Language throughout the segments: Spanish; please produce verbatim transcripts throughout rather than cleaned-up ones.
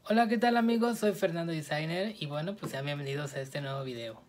Hola, ¿qué tal amigos? Soy Fernando Designer y bueno, pues sean bienvenidos a este nuevo video.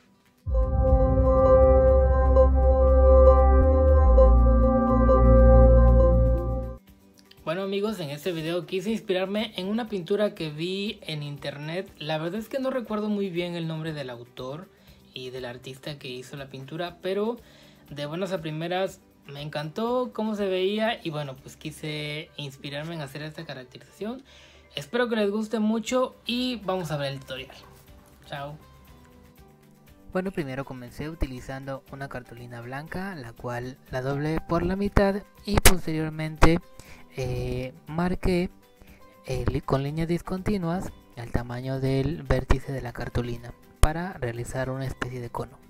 Bueno amigos, en este video quise inspirarme en una pintura que vi en internet. La verdad es que no recuerdo muy bien el nombre del autor y del artista que hizo la pintura, pero de buenas a primeras me encantó cómo se veía y bueno, pues quise inspirarme en hacer esta caracterización. Espero que les guste mucho y vamos a ver el tutorial. Chao. Bueno, primero comencé utilizando una cartulina blanca, la cual la doblé por la mitad y posteriormente eh, marqué eh, con líneas discontinuas el tamaño del vértice de la cartulina para realizar una especie de cono.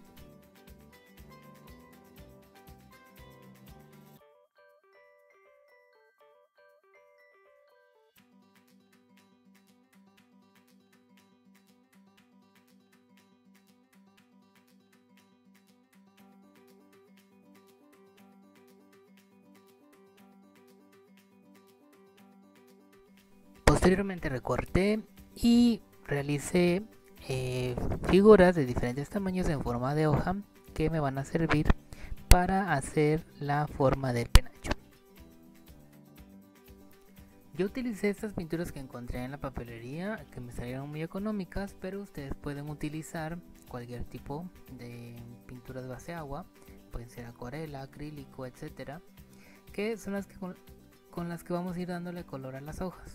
Posteriormente recorté y realicé eh, figuras de diferentes tamaños en forma de hoja que me van a servir para hacer la forma del penacho. Yo utilicé estas pinturas que encontré en la papelería, que me salieron muy económicas, pero ustedes pueden utilizar cualquier tipo de pinturas base agua, pueden ser acuarela, acrílico, etcétera, que son las que con, con las que vamos a ir dándole color a las hojas.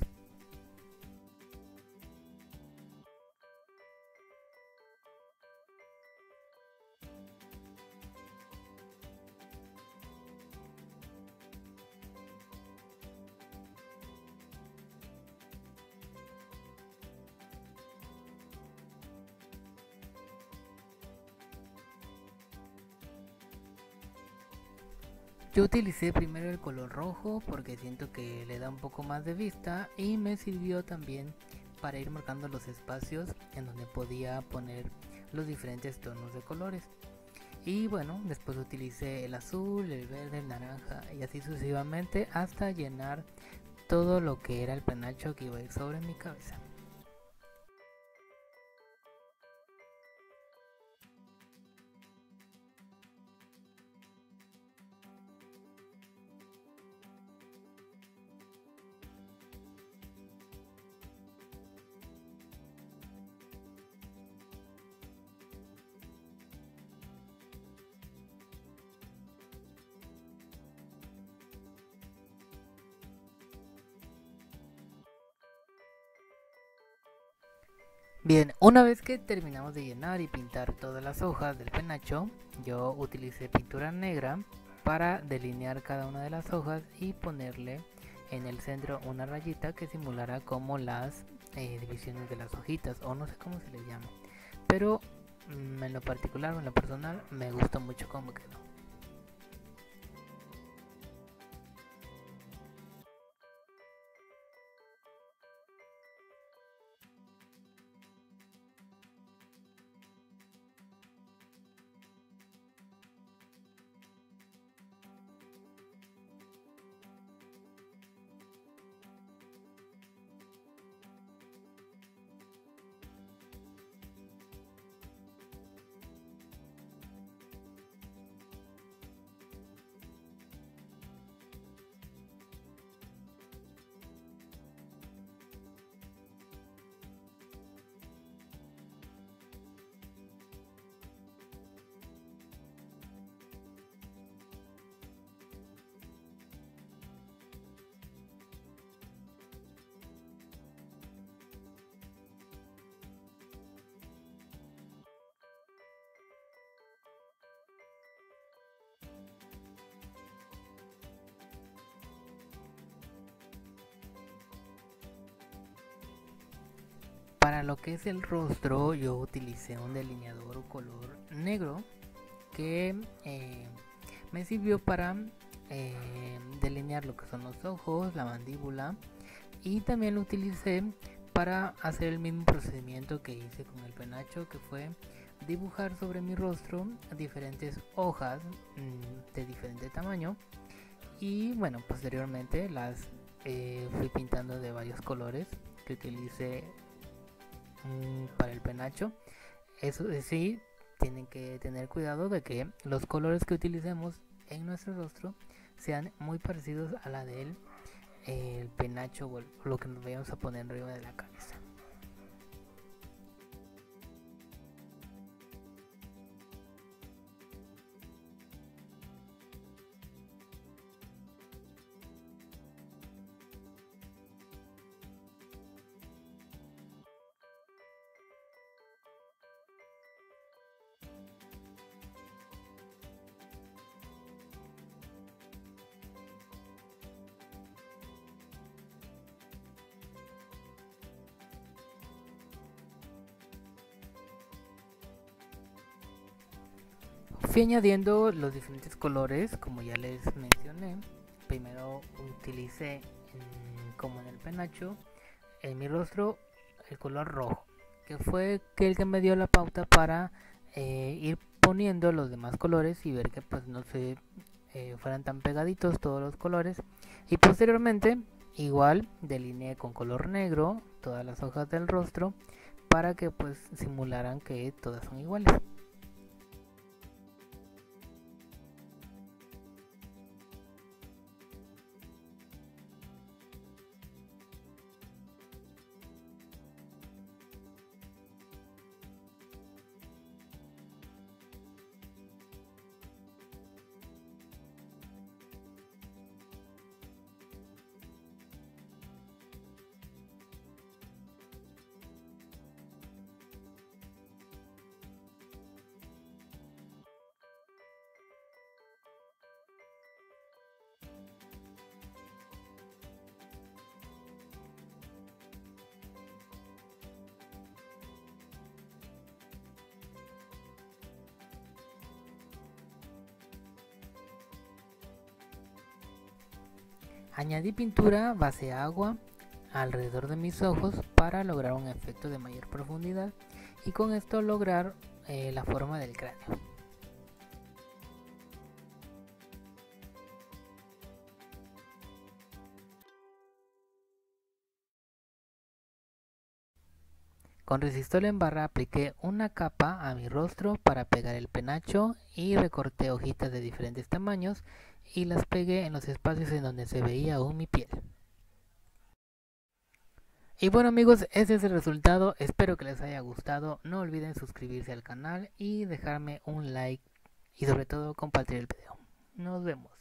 Yo utilicé primero el color rojo porque siento que le da un poco más de vista y me sirvió también para ir marcando los espacios en donde podía poner los diferentes tonos de colores. Y bueno, después utilicé el azul, el verde, el naranja y así sucesivamente hasta llenar todo lo que era el penacho que iba a ir sobre mi cabeza. Bien, una vez que terminamos de llenar y pintar todas las hojas del penacho, yo utilicé pintura negra para delinear cada una de las hojas y ponerle en el centro una rayita que simulara como las eh, divisiones de las hojitas, o no sé cómo se le llama, pero mm, en lo particular o en lo personal me gustó mucho cómo quedó. Para lo que es el rostro yo utilicé un delineador color negro que eh, me sirvió para eh, delinear lo que son los ojos, la mandíbula, y también lo utilicé para hacer el mismo procedimiento que hice con el penacho, que fue dibujar sobre mi rostro diferentes hojas mmm, de diferente tamaño, y bueno, posteriormente las eh, fui pintando de varios colores que utilice mmm, para el penacho. Eso sí, tienen que tener cuidado de que los colores que utilicemos en nuestro rostro sean muy parecidos a la del el penacho o lo que nos vayamos a poner arriba de la cabeza. Fui añadiendo los diferentes colores, como ya les mencioné. Primero utilicé, mmm, como en el penacho, en mi rostro, el color rojo, que fue el que me dio la pauta para eh, ir poniendo los demás colores y ver que pues no se eh, fueran tan pegaditos todos los colores. Y posteriormente, igual, delineé con color negro todas las hojas del rostro para que pues simularan que todas son iguales. Añadí pintura base agua alrededor de mis ojos para lograr un efecto de mayor profundidad y con esto lograr eh, la forma del cráneo. Con resistol en barra apliqué una capa a mi rostro para pegar el penacho y recorté hojitas de diferentes tamaños y las pegué en los espacios en donde se veía aún mi piel. Y bueno amigos, ese es el resultado, espero que les haya gustado, no olviden suscribirse al canal y dejarme un like y sobre todo compartir el video. Nos vemos.